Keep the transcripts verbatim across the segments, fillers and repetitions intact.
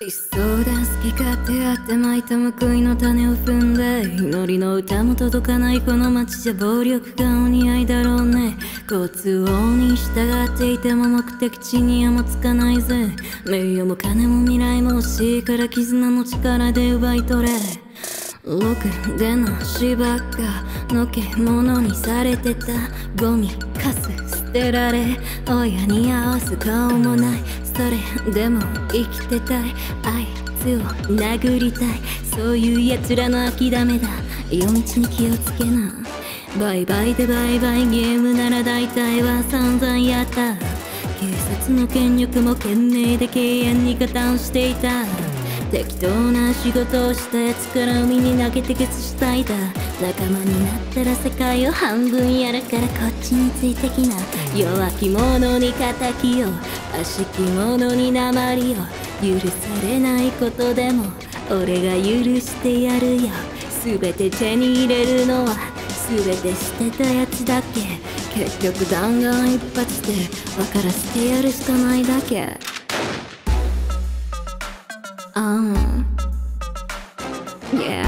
そうだ好き勝手やってまいた報いの種を踏んで祈りの歌も届かないこの街じゃ暴力がお似合いだろうね。交通法に従っていても目的地にはもつかないぜ。名誉も金も未来も欲しいから絆の力で奪い取れ。ろくでの芝がのけ物にされてたゴミカス捨てられ親に合わす顔もない。それでも生きてたいあいつを殴りたい。そういう奴らの諦めだ。夜道に気をつけな。バイバイでバイバイゲームなら大体は散々やった。警察の権力も懸命で敬遠に加担していた。適当な仕事をしたやつから海に投げてケツしたいだ。仲間になったら世界を半分やるからこっちについてきな。弱き者に敵を悪しき者に鉛を許されないことでも俺が許してやるよ。全て手に入れるのは全て捨てたやつだけ。結局弾丸一発で分からせてやるしかないだけ。Um, yeah.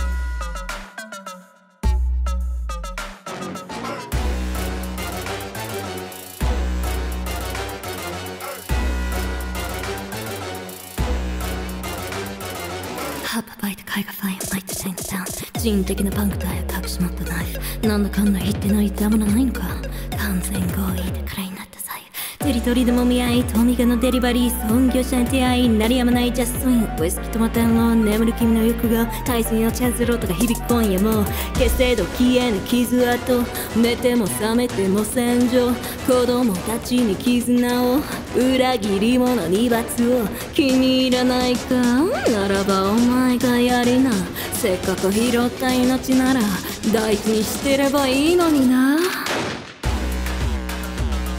ハーパバイト海がファインマイトチェンジダウン。人的なパンクタイを隠し持ったナイフ。なんだかんだ言ってないダメなないのか。完全合意でくらいになった際テリトリーでもみ合いトミカのデリバリー創業者に出会い鳴りやまないジャストインウイスキーとまたの眠る君の欲が大切なチャンスロートが響く今夜も消せど消えぬ傷跡。寝ても覚めても戦場。子供たちに絆を裏切り者に罰を気に入らないかならばお前がやりな。せっかく拾った命なら大事にしてればいいのにな。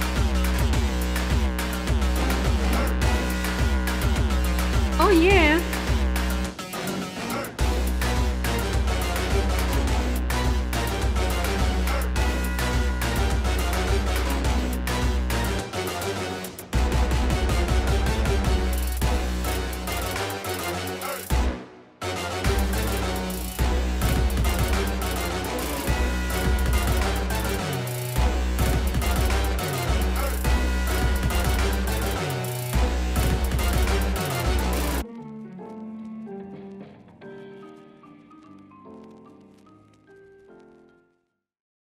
Oh yeah!